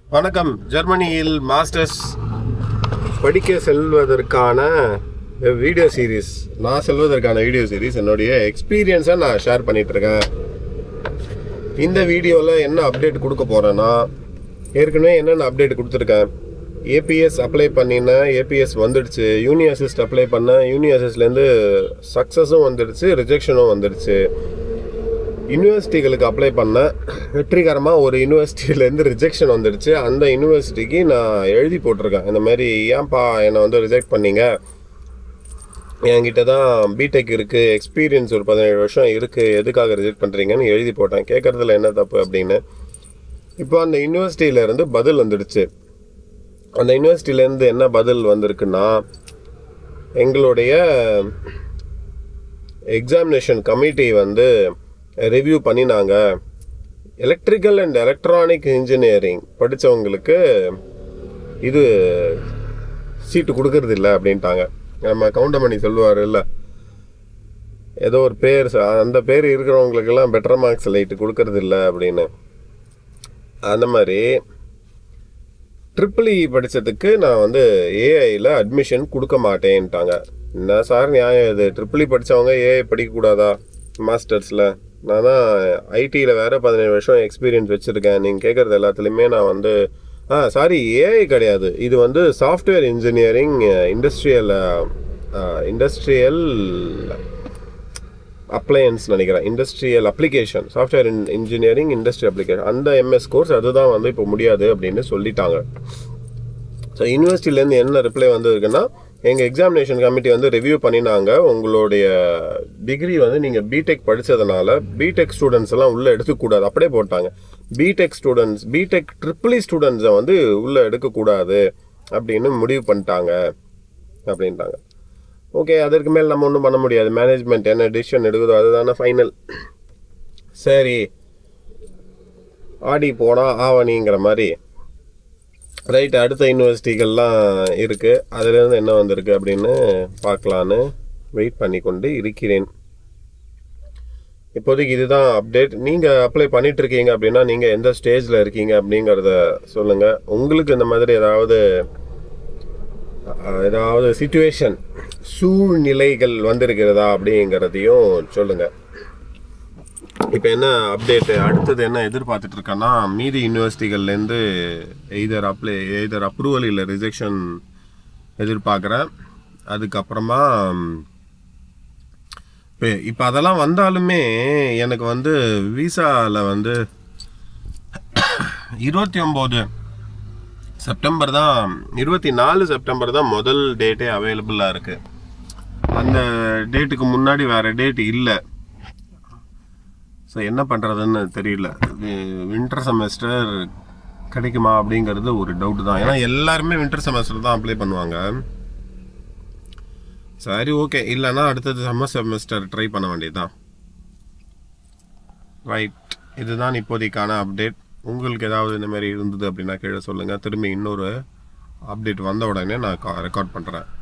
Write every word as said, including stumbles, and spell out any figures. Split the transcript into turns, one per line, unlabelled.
வணக்கம். ஜெர்மனியில் மாஸ்டர்ஸ் படிக்க செல்வதற்கான வீடியோ சீரீஸ் நான் செல்வதற்கான வீடியோ சீரீஸ் என்னுடைய எக்ஸ்பீரியன்ஸை நான் ஷேர் பண்ணிகிட்ருக்கேன். இந்த வீடியோவில் என்ன அப்டேட் கொடுக்க போகிறேன்னா, ஏற்கனவே என்னென்ன அப்டேட் கொடுத்துருக்கேன். ஏபிஎஸ் அப்ளை பண்ணினேன், ஏபிஎஸ் வந்துடுச்சு. யூனி அசிஸ்ட் அப்ளை பண்ணேன், யூனி அசிஸ்ட்லேருந்து சக்ஸஸும் வந்துடுச்சு, ரிஜெக்ஷனும் வந்துடுச்சு. யூனிவர்சிட்டிகளுக்கு அப்ளை பண்ணேன், வெற்றிகரமாக ஒரு யூனிவர்சிட்டியிலேருந்து ரிஜெக்ஷன் வந்துடுச்சு. அந்த யூனிவர்சிட்டிக்கு நான் எழுதி போட்டிருக்கேன், இந்த மாதிரி ஏன்ப்பா என்னை வந்து ரிஜெக்ட் பண்ணீங்க, என்கிட்ட தான் பிடெக் இருக்குது, எக்ஸ்பீரியன்ஸ் ஒரு பதினேழு வருஷம் இருக்குது, எதுக்காக ரிஜெக்ட் பண்ணுறீங்கன்னு எழுதி போட்டேன். கேட்குறதுல என்ன தப்பு அப்படின்னு. இப்போ அந்த யூனிவர்சிட்டியிலேருந்து பதில் வந்துடுச்சு. அந்த யூனிவர்சிட்டியிலேருந்து என்ன பதில் வந்திருக்குன்னா, எங்களுடைய எக்ஸாமினேஷன் கமிட்டி வந்து ரிவ்யூ பண்ணினாங்க. எலக்ட்ரிக்கல் அண்ட் எலக்ட்ரானிக் இன்ஜினியரிங் படித்தவங்களுக்கு இது சீட்டு கொடுக்கறது இல்லை அப்படின்ட்டாங்க. நம்ம கவுண்டமணி சொல்லுவார் இல்லை, ஏதோ ஒரு பேர், அந்த பேர் இருக்கிறவங்களுக்கெல்லாம் பெட்டர் மார்க்ஸ் லைட்டு கொடுக்கறது இல்லை அப்படின்னு. அந்த மாதிரி ட்ரிபிள் இ படித்ததுக்கு நான் வந்து ஏஐயில் அட்மிஷன் கொடுக்க மாட்டேன்ட்டாங்க. என்ன சார் நியாயம் இது? ட்ரிபிள் இ படித்தவங்க ஏஐ படிக்கக்கூடாதா மாஸ்டர்ஸில்? நான் தான் ஐடியில் வேறு பதினேழு வருஷம் எக்ஸ்பீரியன்ஸ் வச்சுருக்கேன். நீங்கள் கேட்குறது எல்லாத்துலேயுமே நான் வந்து ஆ சாரி ஏஐ கிடையாது, இது வந்து software engineering, industrial industrial appliance நினைக்கிறேன், industrial application, software in engineering industrial application, அந்த எம்எஸ் கோர்ஸ் அதுதான் வந்து இப்போ முடியாது அப்படின்னு சொல்லிட்டாங்க. ஸோ யூனிவர்சிட்டிலேருந்து என்ன ரிப்ளை வந்திருக்குன்னா, எங்கள் எக்ஸாமினேஷன் கமிட்டி வந்து ரிவ்யூ பண்ணினாங்க, உங்களுடைய டிகிரி வந்து நீங்கள் பிடெக் படித்ததுனால பிடெக் ஸ்டூடெண்ட்ஸ் எல்லாம் உள்ளே எடுக்கக்கூடாது, அப்படியே போட்டாங்க. BTech students BTech triple E ஸ்டூடெண்ட்ஸை வந்து உள்ளே எடுக்கக்கூடாது அப்படின்னு முடிவு பண்ணிட்டாங்க அப்படின்ட்டாங்க. ஓகே, அதற்கு மேல் நம்ம ஒன்றும் பண்ண முடியாது. மேனேஜ்மெண்ட் என்ன டிசிஷன் எடுக்குதோ அதுதானே ஃபைனல். சரி, ஆடி போனா ஆவணிங்கிற மாதிரி ரைட். அடுத்த யூனிவர்சிட்டிகள்லாம் இருக்குது, அதுலேருந்து என்ன வந்திருக்கு அப்படின்னு பார்க்கலான்னு வெயிட் பண்ணி கொண்டு இருக்கிறேன். இப்போதைக்கு இதுதான் அப்டேட். நீங்கள் அப்ளை பண்ணிகிட்ருக்கீங்க அப்படின்னா நீங்கள் எந்த ஸ்டேஜில் இருக்கீங்க அப்படிங்கிறத சொல்லுங்கள். உங்களுக்கு இந்த மாதிரி ஏதாவது ஏதாவது சிச்சுவேஷன் சூழ்நிலைகள் வந்திருக்கிறதா அப்படிங்கிறதையும் சொல்லுங்கள். இப்போ என்ன அப்டேட்டு, அடுத்தது என்ன எதிர்பார்த்துட்ருக்கேன்னா, மீதி யூனிவர்சிட்டிகள்லேருந்து எய்தர் அப்ளை எய்தர் அப்ரூவல் இல்லை ரிஜெக்ஷன் எதிர்பார்க்குறேன். அதுக்கப்புறமா இப்போ இப்போ அதெல்லாம் வந்தாலுமே எனக்கு வந்து விசாவில் வந்து இருபத்தி ஒம்பது செப்டம்பர் தான், இருபத்தி நாலு செப்டம்பர் தான் முதல் டேட்டே அவைலபிளாக இருக்குது. அந்த டேட்டுக்கு முன்னாடி வேறு டேட் இல்லை. ஸோ என்ன பண்ணுறதுன்னு தெரியல. வின்டர் செமஸ்டர் கிடைக்குமா அப்படிங்கிறது ஒரு டவுட்டு தான். ஏன்னா எல்லாருமே வின்டர் செமஸ்டர் தான் அப்ளை பண்ணுவாங்க. சரி, ஓகே, இல்லைன்னா அடுத்தது சம்மர் செமஸ்டர் ட்ரை பண்ண வேண்டியது தான். ரைட், இதுதான் இப்போதைக்கான அப்டேட். உங்களுக்கு ஏதாவது இந்த மாதிரி இருந்தது அப்படின்னா கீழே சொல்லுங்கள். திரும்பி இன்னொரு அப்டேட் வந்த உடனே நான் ரெக்கார்ட் பண்ணுறேன்.